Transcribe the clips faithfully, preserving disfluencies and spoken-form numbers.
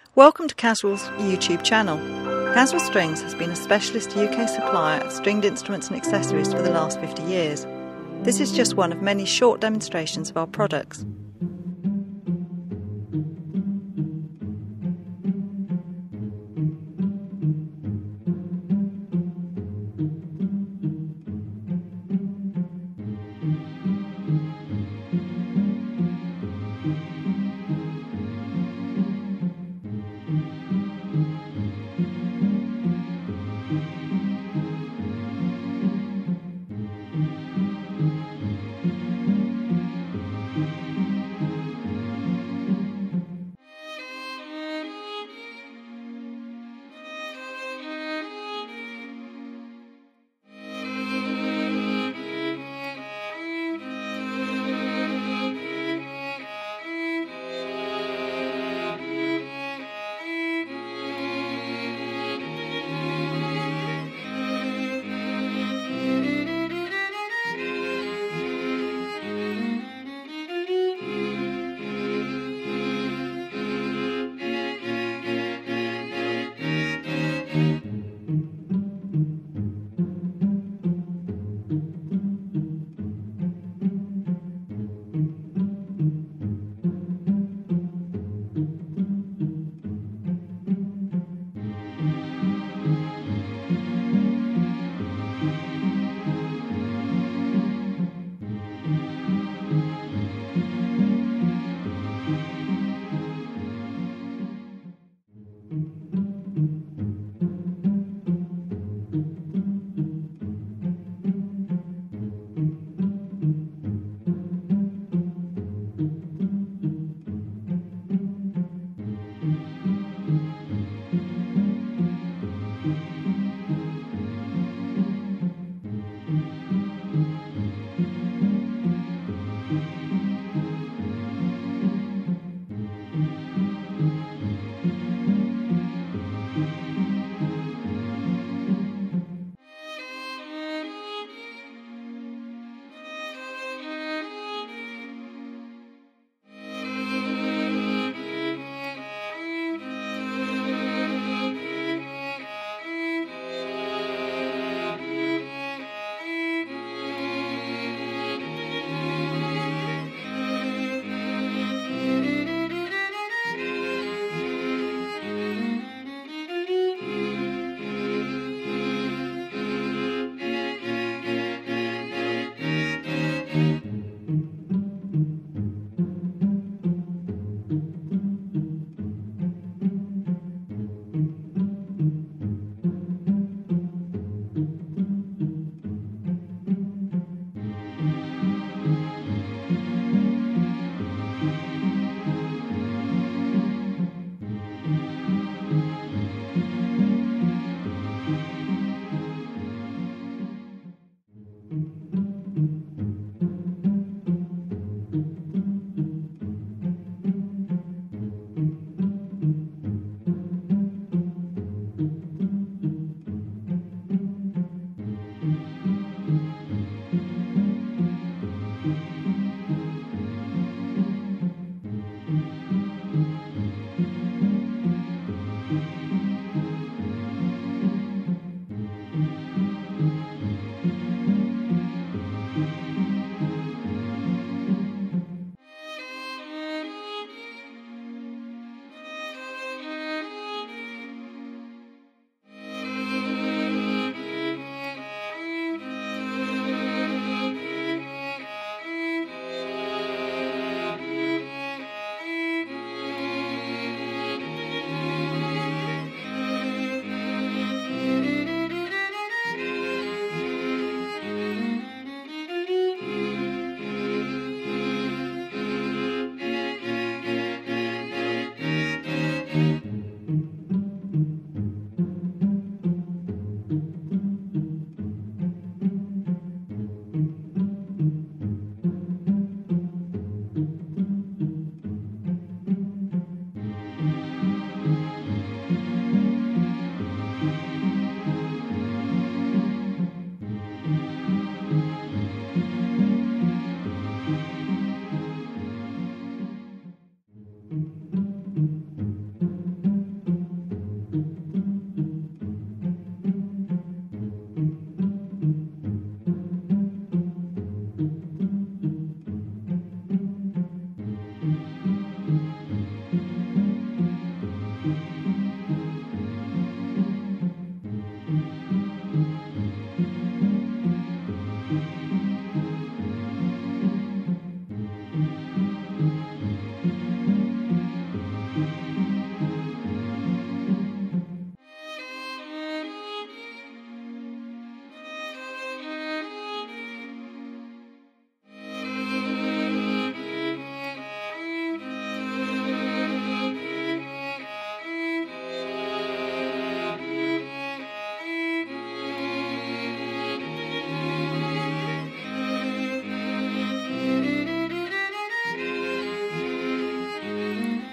Welcome to Casual's YouTube channel. Casual Strings has been a specialist U K supplier of stringed instruments and accessories for the last fifty years. This is just one of many short demonstrations of our products.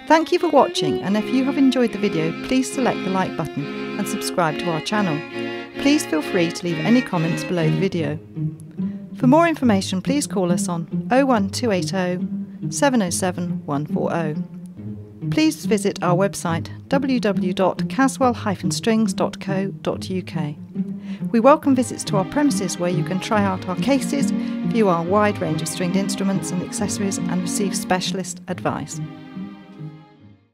Thank you for watching, and if you have enjoyed the video, please select the like button and subscribe to our channel. Please feel free to leave any comments below the video. For more information, please call us on oh one two eight oh, seven oh seven, one four oh. Please visit our website w w w dot caswell dash strings dot co dot u k. We welcome visits to our premises where you can try out our cases, view our wide range of stringed instruments and accessories and receive specialist advice.